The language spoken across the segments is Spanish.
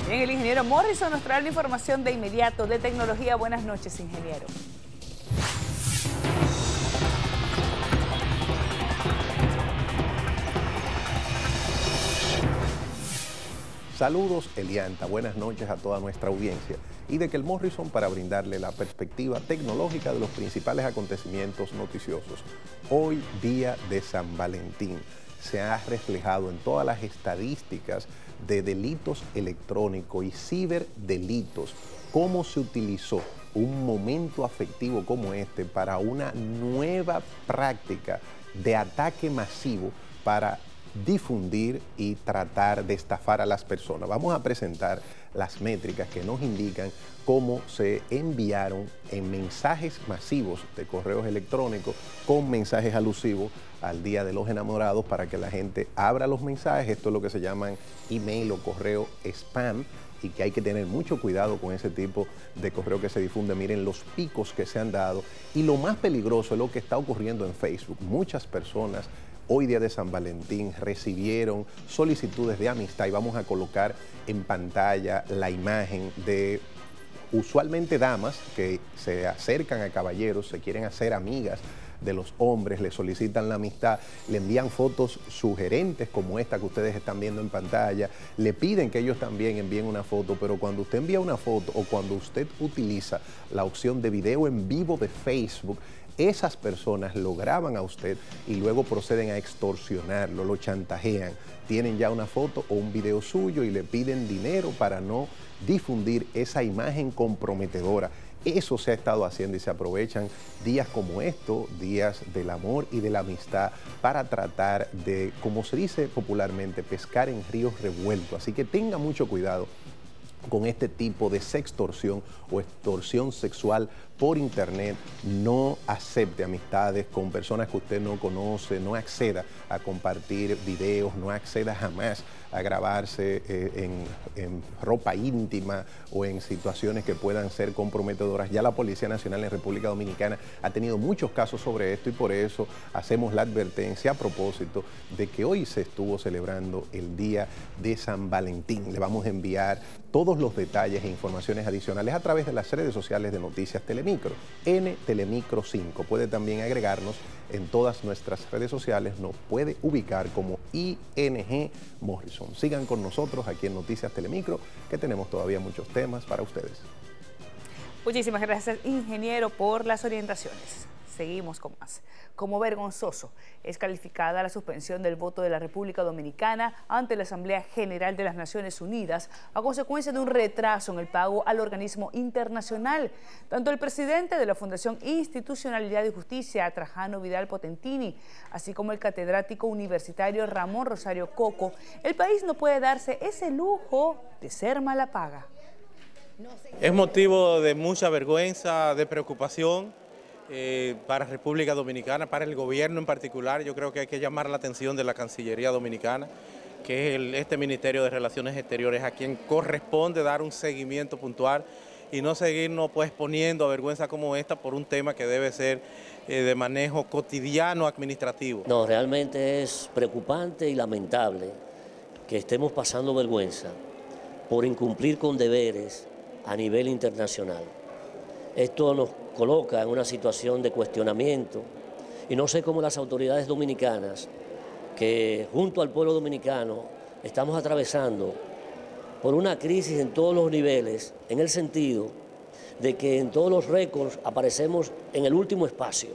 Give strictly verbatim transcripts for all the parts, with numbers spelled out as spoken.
Bien, el ingeniero Morrison nos trae la información de inmediato de tecnología. Buenas noches, ingeniero. Saludos, Elianta. Buenas noches a toda nuestra audiencia. Y de que el Morrison para brindarle la perspectiva tecnológica de los principales acontecimientos noticiosos. Hoy, día de San Valentín, se ha reflejado en todas las estadísticas de delitos electrónicos y ciberdelitos cómo se utilizó un momento afectivo como este para una nueva práctica de ataque masivo para difundir y tratar de estafar a las personas. Vamos a presentar las métricas que nos indican cómo se enviaron en mensajes masivos de correos electrónicos con mensajes alusivos al Día de los Enamorados para que la gente abra los mensajes. Esto es lo que se llaman email o correo spam, y que hay que tener mucho cuidado con ese tipo de correo que se difunde. Miren los picos que se han dado, y lo más peligroso es lo que está ocurriendo en Facebook. Muchas personas hoy, día de San Valentín, recibieron solicitudes de amistad, y vamos a colocar en pantalla la imagen de usualmente damas que se acercan a caballeros, se quieren hacer amigas de los hombres, le solicitan la amistad, le envían fotos sugerentes como esta que ustedes están viendo en pantalla, le piden que ellos también envíen una foto, pero cuando usted envía una foto o cuando usted utiliza la opción de video en vivo de Facebook, esas personas lo graban a usted y luego proceden a extorsionarlo, lo chantajean. Tienen ya una foto o un video suyo y le piden dinero para no difundir esa imagen comprometedora. Eso se ha estado haciendo y se aprovechan días como estos, días del amor y de la amistad, para tratar de, como se dice popularmente, pescar en ríos revueltos. Así que tenga mucho cuidado con este tipo de sextorsión o extorsión sexual por internet. No acepte amistades con personas que usted no conoce, no acceda a compartir videos, no acceda jamás a grabarse eh, en, en ropa íntima o en situaciones que puedan ser comprometedoras. Ya la Policía Nacional en República Dominicana ha tenido muchos casos sobre esto, y por eso hacemos la advertencia a propósito de que hoy se estuvo celebrando el Día de San Valentín. Le vamos a enviar todos los detalles e informaciones adicionales a través de las redes sociales de Noticias Telemicro, N Telemicro cinco. Puede también agregarnos en todas nuestras redes sociales, nos puede ubicar como I N G Morrison. Sigan con nosotros aquí en Noticias Telemicro, que tenemos todavía muchos temas para ustedes. Muchísimas gracias, ingeniero, por las orientaciones. Seguimos con más. Como vergonzoso es calificada la suspensión del voto de la República Dominicana ante la Asamblea General de las Naciones Unidas a consecuencia de un retraso en el pago al organismo internacional. Tanto el presidente de la Fundación Institucionalidad y Justicia, Trajano Vidal Potentini, así como el catedrático universitario Ramón Rosario Coco, el país no puede darse ese lujo de ser mala paga. Es motivo de mucha vergüenza, de preocupación. Eh, para República Dominicana, para el gobierno en particular. Yo creo que hay que llamar la atención de la Cancillería Dominicana, que es el, este Ministerio de Relaciones Exteriores, a quien corresponde dar un seguimiento puntual y no seguirnos pues poniendo a vergüenza como esta por un tema que debe ser eh, de manejo cotidiano administrativo. No, realmente es preocupante y lamentable que estemos pasando vergüenza por incumplir con deberes a nivel internacional. Esto nos coloca en una situación de cuestionamiento, y no sé cómo las autoridades dominicanas, que junto al pueblo dominicano estamos atravesando por una crisis en todos los niveles, en el sentido de que en todos los récords aparecemos en el último espacio.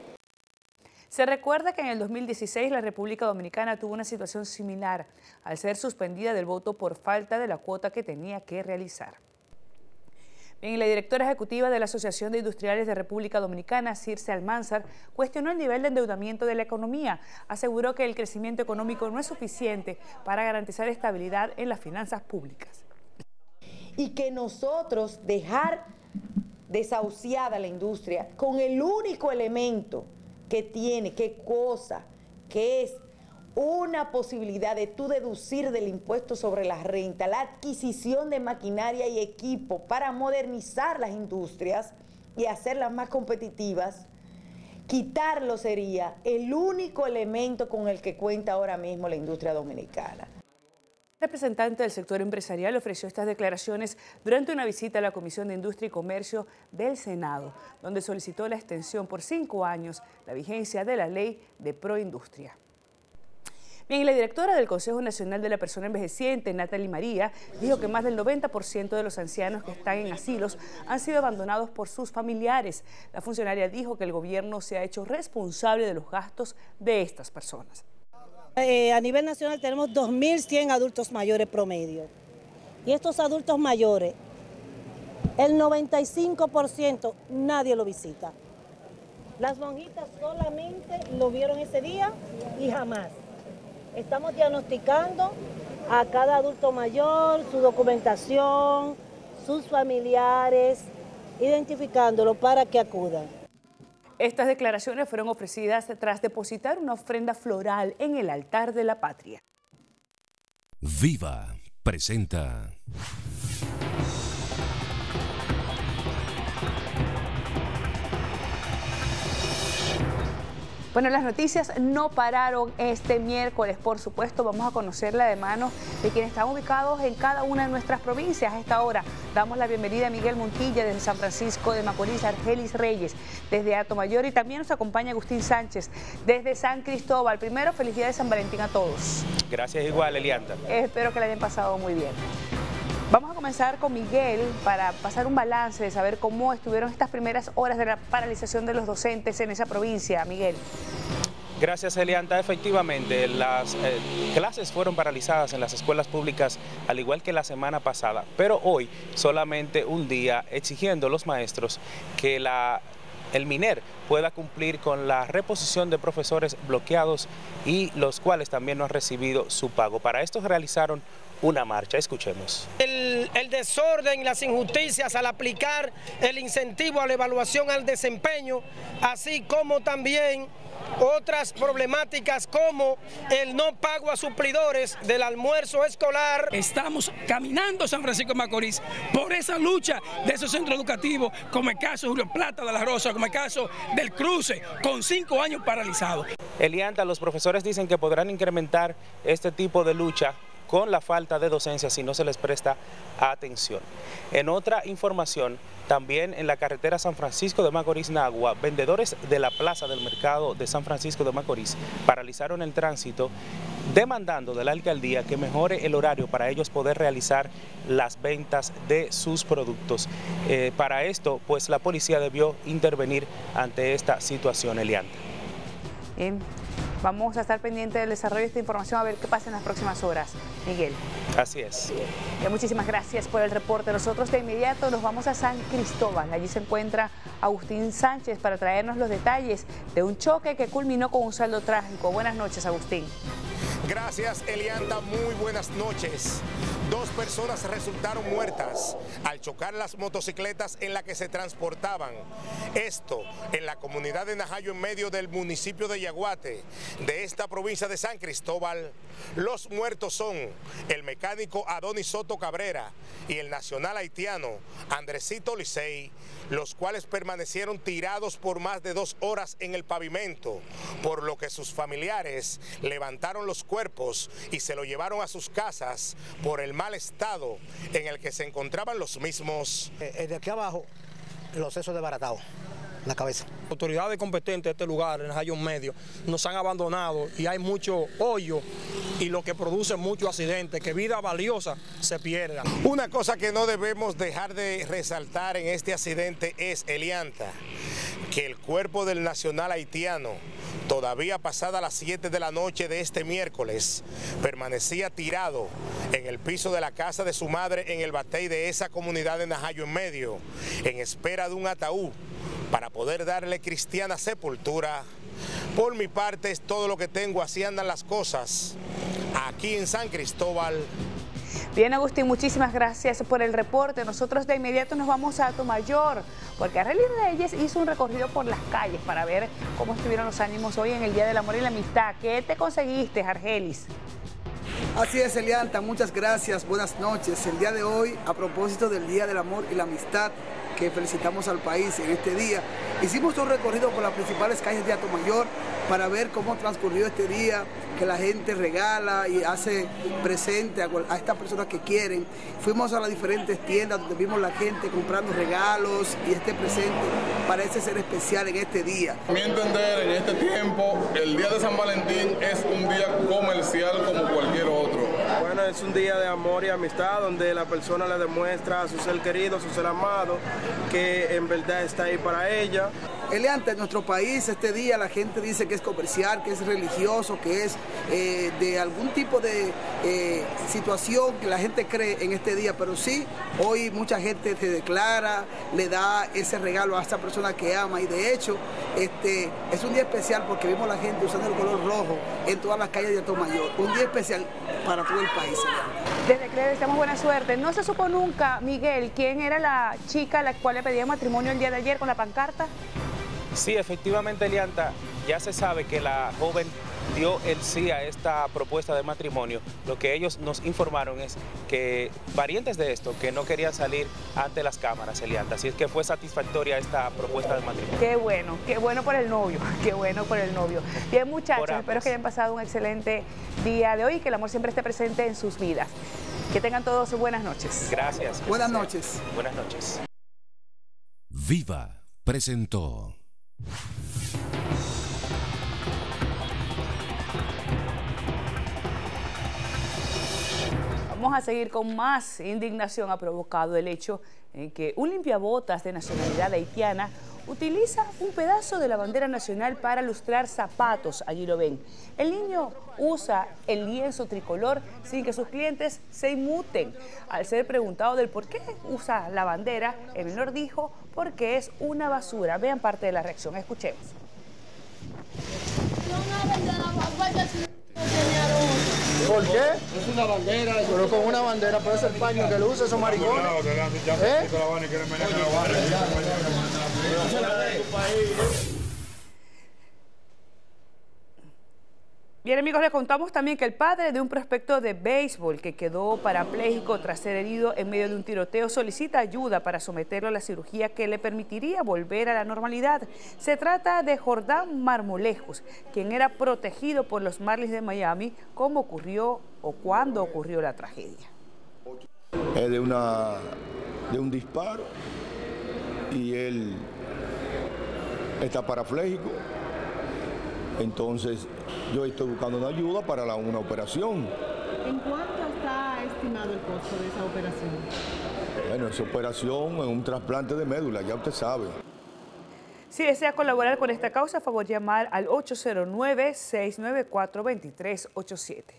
Se recuerda que en el dos mil dieciséis la República Dominicana tuvo una situación similar al ser suspendida del voto por falta de la cuota que tenía que realizar. Bien, la directora ejecutiva de la Asociación de Industriales de República Dominicana, Circe Almanzar, cuestionó el nivel de endeudamiento de la economía. Aseguró que el crecimiento económico no es suficiente para garantizar estabilidad en las finanzas públicas. Y que nosotros dejar desahuciada la industria con el único elemento que tiene, qué cosa, que es una posibilidad de tú deducir del impuesto sobre la renta la adquisición de maquinaria y equipo para modernizar las industrias y hacerlas más competitivas, quitarlo sería el único elemento con el que cuenta ahora mismo la industria dominicana. representante del sector empresarial ofreció estas declaraciones durante una visita a la Comisión de Industria y Comercio del Senado, donde solicitó la extensión por cinco años la vigencia de la ley de Proindustria. Bien, y la directora del Consejo Nacional de la Persona Envejeciente, Natalie María, dijo que más del noventa por ciento de los ancianos que están en asilos han sido abandonados por sus familiares. La funcionaria dijo que el gobierno se ha hecho responsable de los gastos de estas personas. Eh, a nivel nacional tenemos dos mil cien adultos mayores promedio. Y estos adultos mayores, el noventa y cinco por ciento nadie lo visita. Las monjitas solamente lo vieron ese día y jamás. Estamos diagnosticando a cada adulto mayor, su documentación, sus familiares, identificándolo para que acudan. Estas declaraciones fueron ofrecidas tras depositar una ofrenda floral en el altar de la patria. Viva presenta. Bueno, las noticias no pararon este miércoles, por supuesto. Vamos a conocerla de mano de quienes están ubicados en cada una de nuestras provincias. A esta hora damos la bienvenida a Miguel Montilla desde San Francisco de Macorís, Argelis Reyes desde Atomayor, y también nos acompaña Agustín Sánchez desde San Cristóbal. Primero, felicidades de San Valentín a todos. Gracias igual, Elianta. Eh, espero que la hayan pasado muy bien. Vamos a comenzar con Miguel para pasar un balance de saber cómo estuvieron estas primeras horas de la paralización de los docentes en esa provincia. Miguel. Gracias, Elianta. Efectivamente, las eh, clases fueron paralizadas en las escuelas públicas, al igual que la semana pasada, pero hoy solamente un día exigiendo a los maestros que la, el MINER pueda cumplir con la reposición de profesores bloqueados y los cuales también no han recibido su pago. Para esto realizaron una marcha. Escuchemos. El, el desorden y las injusticias al aplicar el incentivo a la evaluación al desempeño, así como también otras problemáticas como el no pago a suplidores del almuerzo escolar. Estamos caminando San Francisco de Macorís por esa lucha de esos centros educativos, como el caso de Julio Plata de la Rosa, como el caso del Cruce, con cinco años paralizados. Elianta, los profesores dicen que podrán incrementar este tipo de lucha con la falta de docencia si no se les presta atención. En otra información, también en la carretera San Francisco de Macorís-Nagua, vendedores de la plaza del mercado de San Francisco de Macorís paralizaron el tránsito demandando de la alcaldía que mejore el horario para ellos poder realizar las ventas de sus productos. Eh, para esto, pues la policía debió intervenir ante esta situación, Elianta. Bien. Vamos a estar pendientes del desarrollo de esta información, a ver qué pasa en las próximas horas. Miguel. Así es. Bien, muchísimas gracias por el reporte. Nosotros de inmediato nos vamos a San Cristóbal. Allí se encuentra Agustín Sánchez para traernos los detalles de un choque que culminó con un saldo trágico. Buenas noches, Agustín. Gracias, Elianta. Muy buenas noches. Dos personas resultaron muertas al chocar las motocicletas en las que se transportaban. Esto en la comunidad de Najayo, en medio del municipio de Yaguate, de esta provincia de San Cristóbal. Los muertos son el mecánico Adonis Soto Cabrera y el nacional haitiano Andresito Licey, los cuales permanecieron tirados por más de dos horas en el pavimento, por lo que sus familiares levantaron los cuerpos y se lo llevaron a sus casas por el mal estado en el que se encontraban los mismos. El de aquí abajo, los sesos desbaratados, la cabeza. Autoridades competentes de este lugar, en Najayo Medio, nos han abandonado y hay mucho hoyo y lo que produce muchos accidentes, que vida valiosa se pierda. Una cosa que no debemos dejar de resaltar en este accidente es, Elianta, que el cuerpo del nacional haitiano, todavía pasada las siete de la noche de este miércoles, permanecía tirado en el piso de la casa de su madre en el batey de esa comunidad de Najayo en Medio, en espera de un ataúd para poder darle cristiana sepultura. Por mi parte es todo lo que tengo. Así andan las cosas aquí en San Cristóbal. Bien, Agustín, muchísimas gracias por el reporte. Nosotros de inmediato nos vamos a Atomayor, porque Argelis Reyes hizo un recorrido por las calles para ver cómo estuvieron los ánimos hoy en el Día del Amor y la Amistad. ¿Qué te conseguiste, Argelis? Así es, Elianta, muchas gracias, buenas noches. El día de hoy, a propósito del Día del Amor y la Amistad, que felicitamos al país en este día. Hicimos un recorrido por las principales calles de Atomayor para ver cómo transcurrió este día, que la gente regala y hace presente a, a estas personas que quieren. Fuimos a las diferentes tiendas donde vimos la gente comprando regalos y este presente parece ser especial en este día. A mi entender, en este tiempo, el día de San Valentín es un día comercial como cualquier otro. Bueno, es un día de amor y amistad donde la persona le demuestra a su ser querido, a su ser amado, que en verdad está ahí para ella. Elianta, en nuestro país este día la gente dice que es comercial, que es religioso, que es eh, de algún tipo de eh, situación que la gente cree en este día, pero sí, hoy mucha gente se declara, le da ese regalo a esa persona que ama y de hecho este, es un día especial porque vimos a la gente usando el color rojo en todas las calles de Atomayor, un día especial para todo el país. Elianta. Desde que le deseamos buena suerte. No se supo nunca, Miguel, quién era la chica a la cual le pedía matrimonio el día de ayer con la pancarta. Sí, efectivamente, Elianta, ya se sabe que la joven dio el sí a esta propuesta de matrimonio. Lo que ellos nos informaron es que parientes de esto, que no querían salir ante las cámaras, Elianta. Así es que fue satisfactoria esta propuesta de matrimonio. Qué bueno, qué bueno por el novio, qué bueno por el novio. Bien, muchachos, espero que hayan pasado un excelente día de hoy y que el amor siempre esté presente en sus vidas. Que tengan todos buenas noches. Gracias. Buenas noches. Buenas noches. Viva presentó. Vamos a seguir con más. Indignación ha provocado el hecho en que un limpiabotas de nacionalidad haitiana utiliza un pedazo de la bandera nacional para lustrar zapatos. Allí lo ven. El niño usa el lienzo tricolor sin que sus clientes se inmuten. Al ser preguntado del por qué usa la bandera, el menor dijo porque es una basura. Vean parte de la reacción, escuchemos. ¿Por qué? Es una bandera. Pero con una bandera puede ser paño que lo usa esos maricones. ¿Eh? Bien, amigos, les contamos también que el padre de un prospecto de béisbol que quedó parapléjico tras ser herido en medio de un tiroteo solicita ayuda para someterlo a la cirugía que le permitiría volver a la normalidad. Se trata de Jordán Marmolejos, quien era protegido por los Marlins de Miami. ¿Cómo ocurrió o cuándo ocurrió la tragedia? Es de, una, de un disparo y él está parapléjico. Entonces, yo estoy buscando una ayuda para la, una operación. ¿En cuánto está estimado el costo de esa operación? Bueno, esa operación es un trasplante de médula, ya usted sabe. Si desea colaborar con esta causa, a favor llamar al ocho cero nueve, seis nueve cuatro, dos tres ocho siete.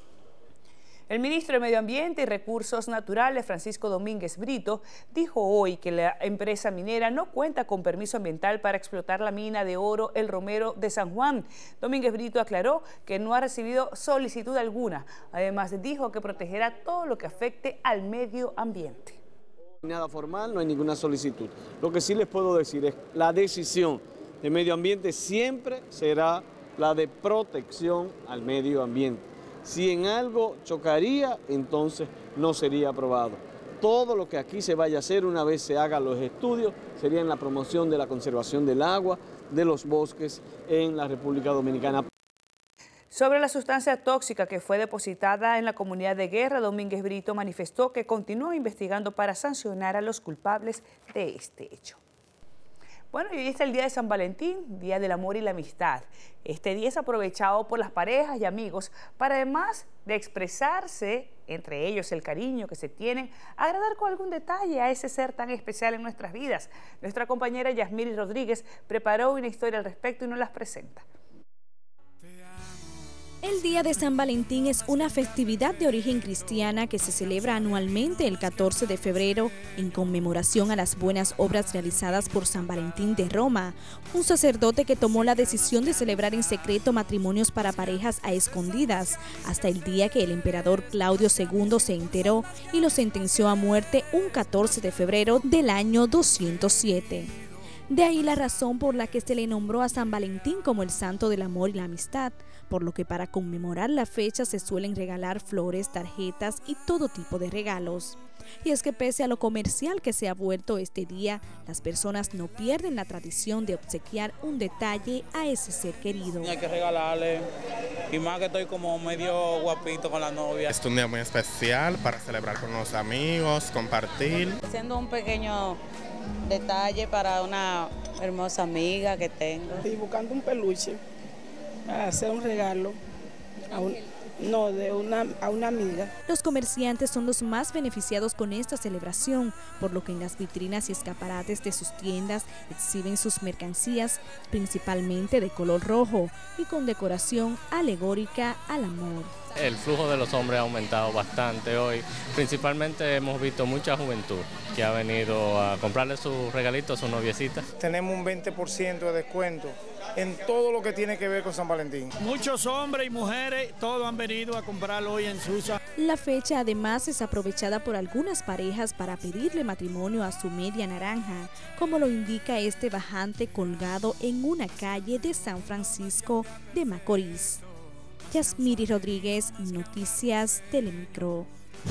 El ministro de Medio Ambiente y Recursos Naturales, Francisco Domínguez Brito, dijo hoy que la empresa minera no cuenta con permiso ambiental para explotar la mina de oro El Romero de San Juan. Domínguez Brito aclaró que no ha recibido solicitud alguna. Además, dijo que protegerá todo lo que afecte al medio ambiente. Nada formal, no hay ninguna solicitud. Lo que sí les puedo decir es que la decisión de medio ambiente siempre será la de protección al medio ambiente. Si en algo chocaría, entonces no sería aprobado. Todo lo que aquí se vaya a hacer una vez se hagan los estudios sería en la promoción de la conservación del agua, de los bosques en la República Dominicana. Sobre la sustancia tóxica que fue depositada en la comunidad de Guerra, Domínguez Brito manifestó que continúa investigando para sancionar a los culpables de este hecho. Bueno, y hoy está el día de San Valentín, Día del Amor y la Amistad. Este día es aprovechado por las parejas y amigos para, además de expresarse entre ellos el cariño que se tienen, agradar con algún detalle a ese ser tan especial en nuestras vidas. Nuestra compañera Yasmiri Rodríguez preparó una historia al respecto y nos las presenta. El Día de San Valentín es una festividad de origen cristiana que se celebra anualmente el catorce de febrero en conmemoración a las buenas obras realizadas por San Valentín de Roma, un sacerdote que tomó la decisión de celebrar en secreto matrimonios para parejas a escondidas hasta el día que el emperador Claudio segundo se enteró y lo sentenció a muerte un catorce de febrero del año doscientos siete. De ahí la razón por la que se le nombró a San Valentín como el santo del amor y la amistad, por lo que para conmemorar la fecha se suelen regalar flores, tarjetas y todo tipo de regalos. Y es que pese a lo comercial que se ha vuelto este día, las personas no pierden la tradición de obsequiar un detalle a ese ser querido. Hay que regalarle, y más que estoy como medio guapito con la novia. Es un día muy especial para celebrar con los amigos, compartir. Haciendo un pequeño detalle para una hermosa amiga que tengo. Estoy buscando un peluche para hacer un regalo a un... No, de una, a una amiga. Los comerciantes son los más beneficiados con esta celebración, por lo que en las vitrinas y escaparates de sus tiendas exhiben sus mercancías, principalmente de color rojo y con decoración alegórica al amor. El flujo de los hombres ha aumentado bastante hoy, principalmente hemos visto mucha juventud que ha venido a comprarle sus regalitos a sus noviecitas. Tenemos un veinte por ciento de descuento en todo lo que tiene que ver con San Valentín. Muchos hombres y mujeres, todos han venido a comprarlo hoy en Susa. La fecha además es aprovechada por algunas parejas para pedirle matrimonio a su media naranja, como lo indica este bajante colgado en una calle de San Francisco de Macorís. Yasmiri Rodríguez, Noticias Telemicro.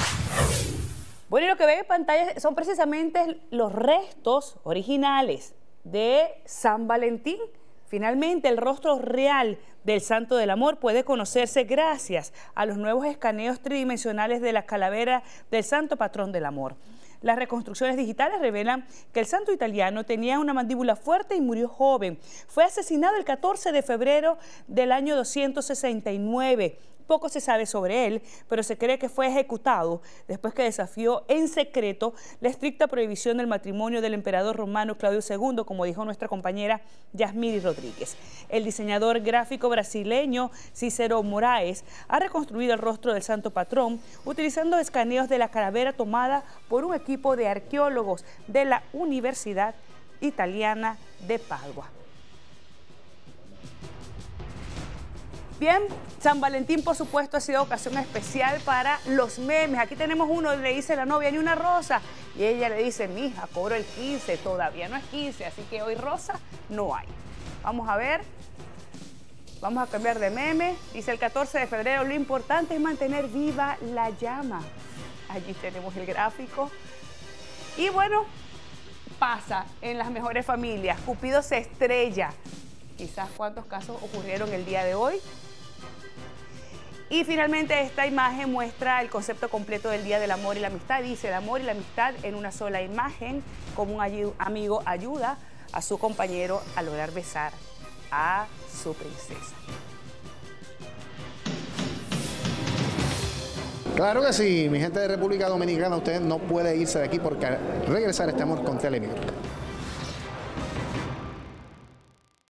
Bueno, y lo que ven en pantalla son precisamente los restos originales de San Valentín. Finalmente, el rostro real del Santo del Amor puede conocerse gracias a los nuevos escaneos tridimensionales de la calavera del Santo Patrón del Amor. Las reconstrucciones digitales revelan que el santo italiano tenía una mandíbula fuerte y murió joven. Fue asesinado el catorce de febrero del año doscientos sesenta y nueve. Poco se sabe sobre él, pero se cree que fue ejecutado después que desafió en secreto la estricta prohibición del matrimonio del emperador romano Claudio segundo, como dijo nuestra compañera Yasmiri Rodríguez. El diseñador gráfico brasileño Cícero Moraes ha reconstruido el rostro del santo patrón utilizando escaneos de la calavera tomada por un equipo de arqueólogos de la Universidad Italiana de Padua. Bien, San Valentín, por supuesto, ha sido ocasión especial para los memes. Aquí tenemos uno, le dice la novia, ni una rosa. Y ella le dice, mija, cobro el quince, todavía no es quince, así que hoy rosa no hay. Vamos a ver, vamos a cambiar de meme. Dice el catorce de febrero, lo importante es mantener viva la llama. Allí tenemos el gráfico. Y bueno, pasa en las mejores familias. Cupido se estrella. Quizás cuántos casos ocurrieron el día de hoy. Y finalmente esta imagen muestra el concepto completo del Día del Amor y la Amistad. Dice el amor y la amistad en una sola imagen, como un amigo ayuda a su compañero a lograr besar a su princesa. Claro que sí, mi gente de República Dominicana, usted no puede irse de aquí porque al regresar estamos con Telemicro.